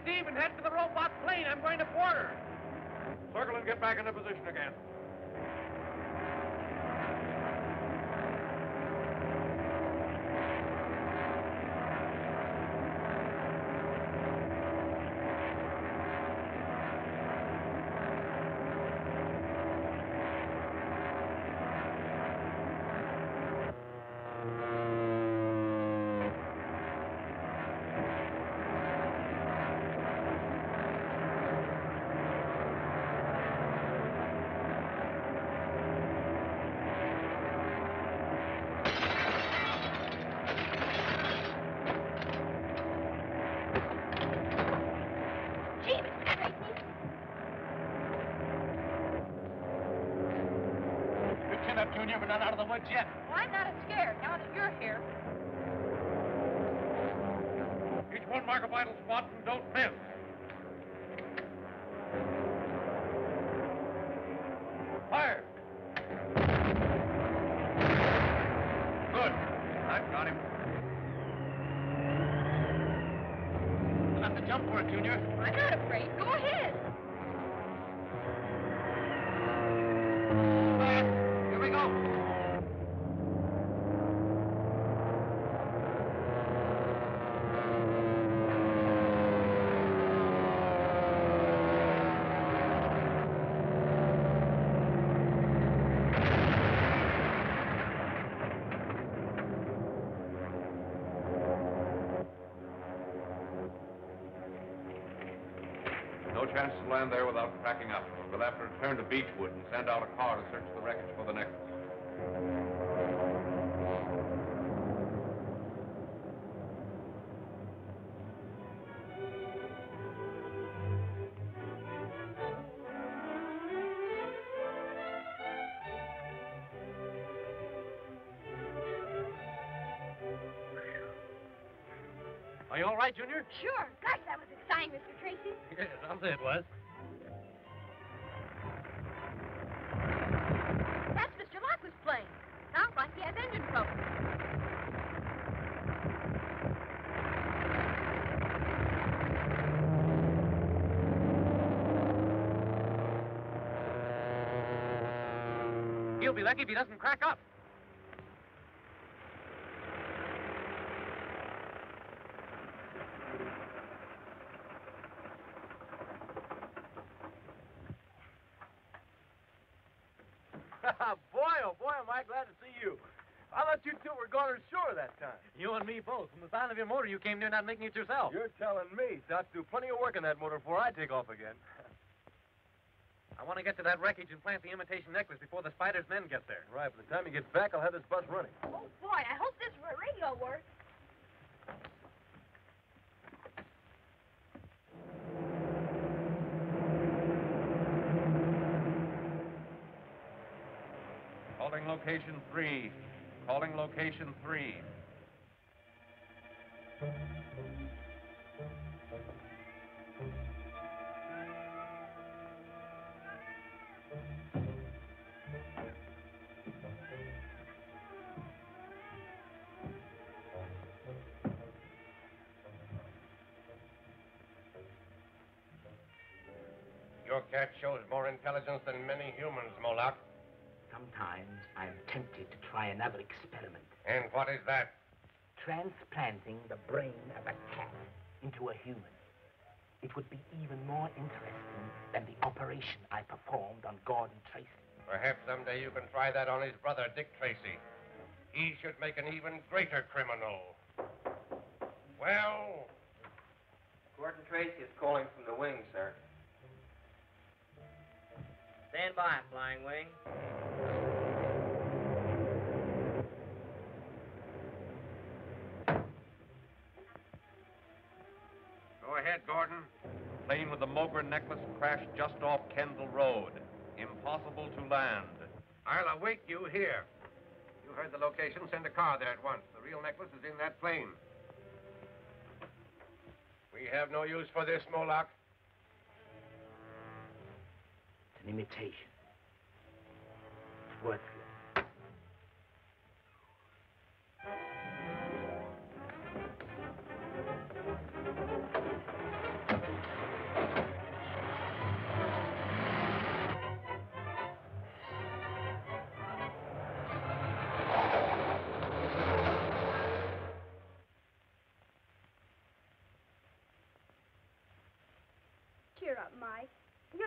Steve, and head for the robot plane. I'm going to board her. Circle and get back into position again. Junior, but not out of the woods yet. Well, I'm not as scared now that you're here. Each one mark a vital spot and don't miss. Fire! Good. I've got him. We'll have to jump for it, Junior. I'm not afraid. Go ahead. Here we go. No chance to land there without cracking up. We'll have to return to Beechwood and send out a car to search the wreckage for the necklace. Are you all right, Junior? Sure. Gosh, that was exciting, Mr. Tracy. Yes, I'll say it was. That's Mr. Lockwood's plane. Sounds like he has engine trouble. He'll be lucky if he doesn't crack up. Boy, am I glad to see you. I thought you two were gone ashore that time. You and me both. From the sound of your motor, you came near not making it yourself. You're telling me. So I have to do plenty of work on that motor before I take off again. I want to get to that wreckage and plant the imitation necklace before the Spider's men get there. Right, by the time he gets back, I'll have this bus running. Oh, boy, I hope this radio works. Calling location 3. Calling location 3. Your cat shows more intelligence than many humans, Moloch. Sometimes I'm tempted to try another experiment. And what is that? Transplanting the brain of a cat into a human. It would be even more interesting than the operation I performed on Gordon Tracy. Perhaps someday you can try that on his brother, Dick Tracy. He should make an even greater criminal. Well? Gordon Tracy is calling from the wing, sir. Stand by, Flying Wing. Go ahead, Gordon. Plane with the Moger necklace crashed just off Kendall Road. Impossible to land. I'll await you here. You heard the location. Send a car there at once. The real necklace is in that plane. We have no use for this, Moloch. It's an imitation. It's worthless.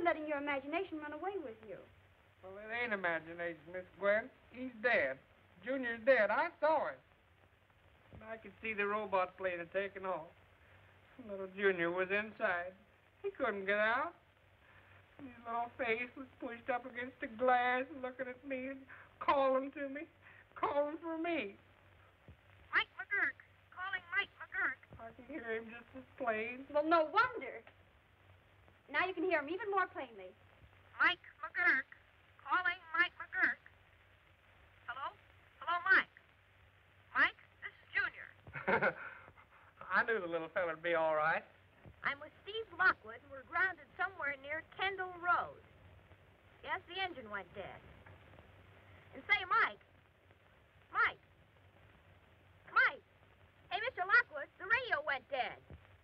You're letting your imagination run away with you. Well, it ain't imagination, Miss Gwen. He's dead. Junior's dead. I saw it. And I could see the robot plane taking off. Little Junior was inside. He couldn't get out. And his little face was pushed up against the glass, looking at me and calling to me, calling for me. Mike McGurk. Calling Mike McGurk. I can hear him just as plain. Well, no wonder. Now you can hear him even more plainly. Mike McGurk. Calling Mike McGurk. Hello? Hello, Mike. Mike, this is Junior. I knew the little feller'd be all right. I'm with Steve Lockwood, and we're grounded somewhere near Kendall Road. Yes, the engine went dead. And say, Mike. Mike. Mike. Hey, Mr. Lockwood, the radio went dead.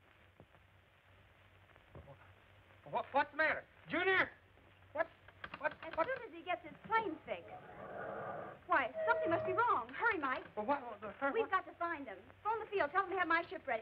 What's the matter? Junior? As soon as he gets his plane fixed. Why, something must be wrong. Hurry, Mike. Well, We've got to find them. Phone the field. Tell them to have my ship ready.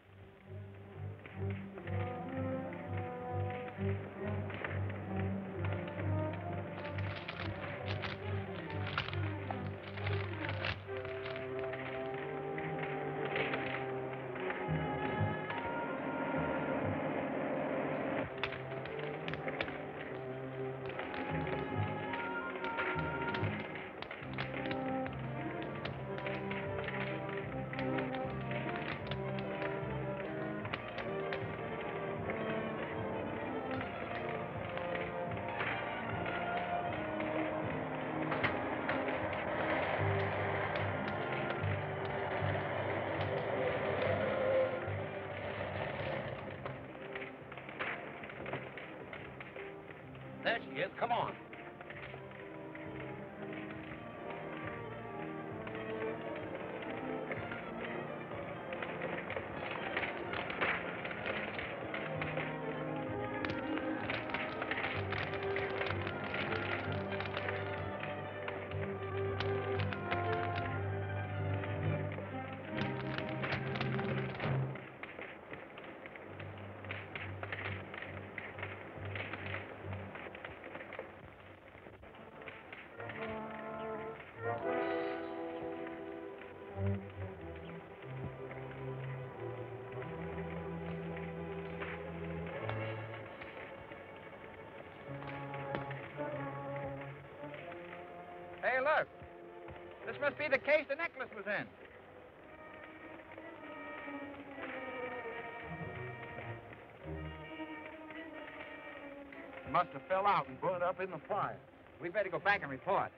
There she is. Come on. Hey, look. This must be the case the necklace was in. Must have fell out and burned up in the fire. We'd better go back and report.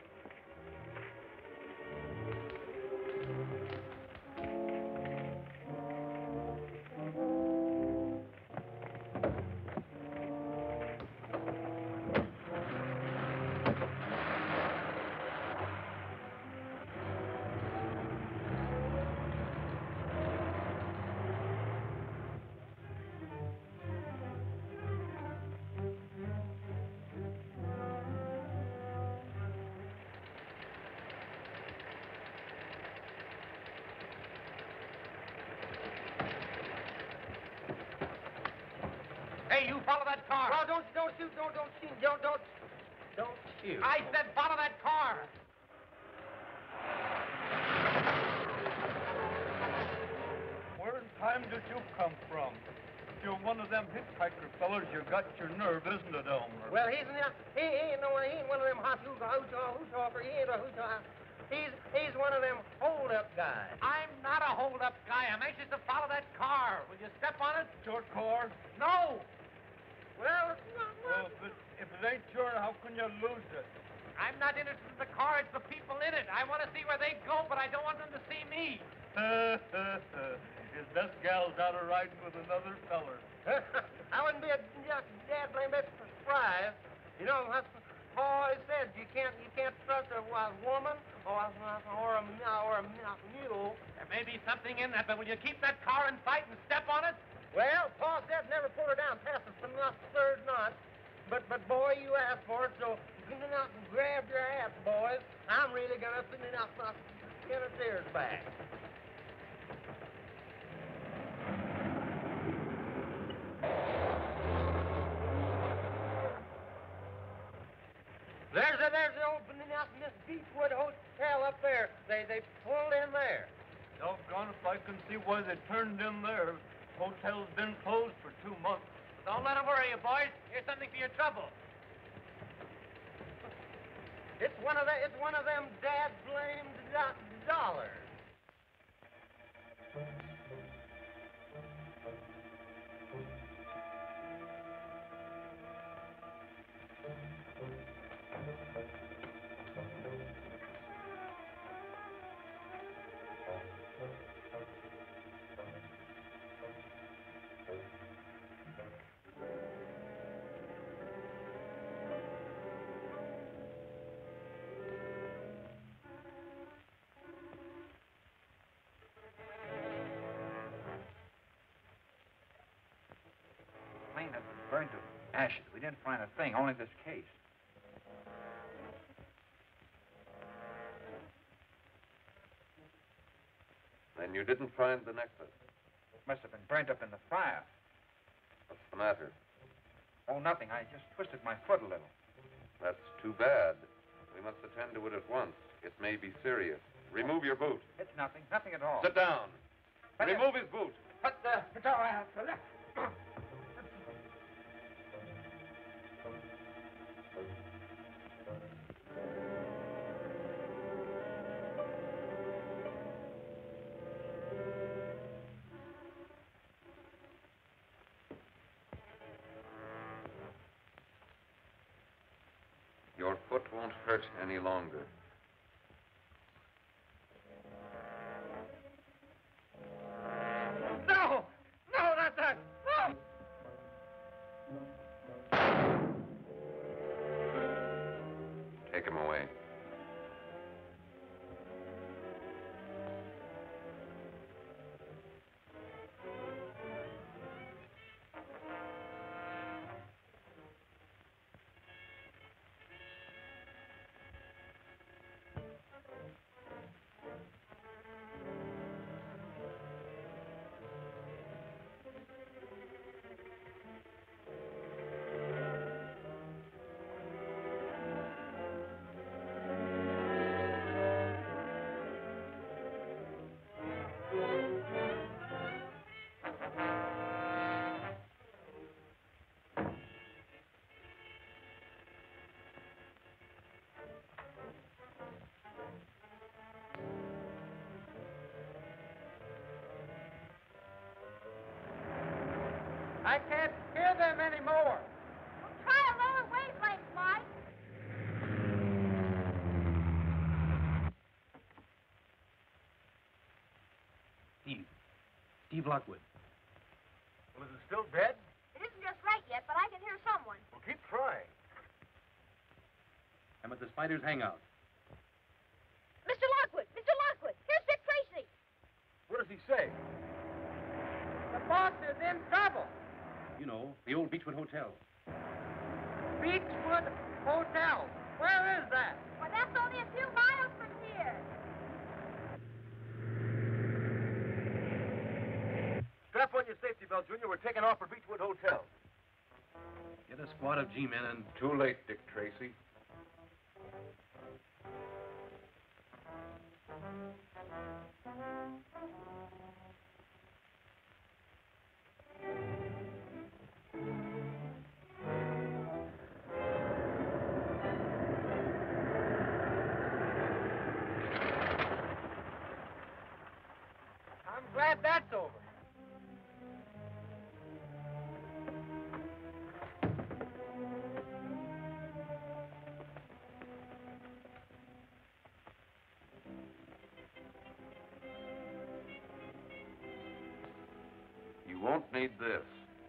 Hey, you follow that car. Oh, don't shoot. Don't shoot. Don't shoot. I said follow that car. Where in time did you come from? If you're one of them hitchhiker fellas, you got your nerve, isn't it, Elmer? Well, he ain't one of them hot hoochoffer. He ain't a hoochoffer. He's one of them hold-up guys. I'm not a hold-up guy. I'm anxious to follow that car. Will you step on it? Your car? No. Well, Well, if it ain't yours, how can you lose it? I'm not interested in the car. It's the people in it. I want to see where they go, but I don't want them to see me. His best gal's out of riding with another feller. I wouldn't be a dad blame bit surprised. You know, that's what always said. You can't trust a woman or a mule. There may be something in that, but will you keep that car in sight and step on it? Well, Pa said never pull her down past the third knot. But boy, you asked for it, so get out and grab your hats, boys. I'm really gonna send it out my tears back. There's the opening out in this Beechwood Hotel up there. They pulled in there. Doggone if I can see why they turned in there. Hotel's been closed for 2 months. Don't let them worry you, boys. Here's something for your trouble. It's one of them dad-blamed dollars. Plane has been burned to ashes. We didn't find a thing, only this case. Then you didn't find the necklace. It must have been burnt up in the fire. What's the matter? Oh, nothing. I just twisted my foot a little. That's too bad. We must attend to it at once. It may be serious. Remove your boot. It's nothing. Nothing at all. Sit down. Remove his boot. It's all right, fella. Your foot won't hurt any longer. No! No, not that! No! Take him away. I can't hear them anymore. Well, try a lower wavelength, Mike. Steve Lockwood. Well, is it still dead? It isn't just right yet, but I can hear someone. Well, keep trying. I'm at the Spider's hangout. Mr. Lockwood! Mr. Lockwood! Here's Dick Tracy! What does he say? The boss is in trouble. You know, the old Beechwood Hotel. Beechwood Hotel. Where is that? Well, that's only a few miles from here. Strap on your safety belt, Junior. We're taking off for Beechwood Hotel. Get a squad of G-men and... Too late, Dick Tracy. I'm glad that's over. You won't need this.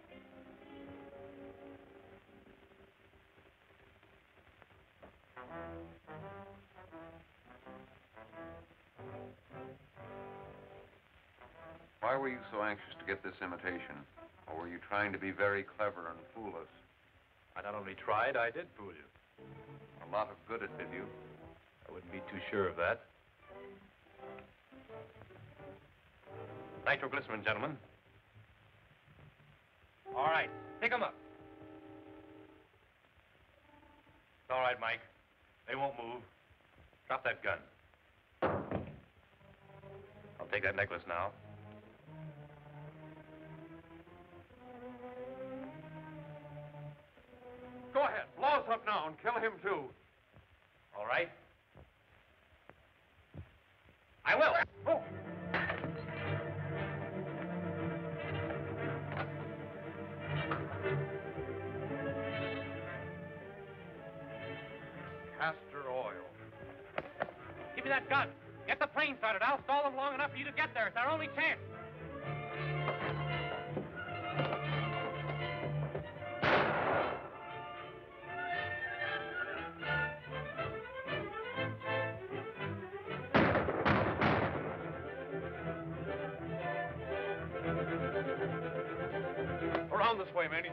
Why were you so anxious to get this imitation? Or were you trying to be very clever and fool us? I not only tried, I did fool you. A lot of good it did you. I wouldn't be too sure of that. Nitroglycerin, gentlemen. All right, pick 'em up. It's all right, Mike. They won't move. Drop that gun. I'll take that necklace now. Go ahead. Blow us up now and kill him, too. All right? I will. Oh. Castor oil. Give me that gun. Get the plane started. I'll stall them long enough for you to get there. It's our only chance. Around this way, Manny.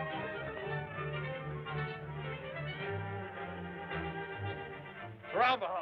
Around the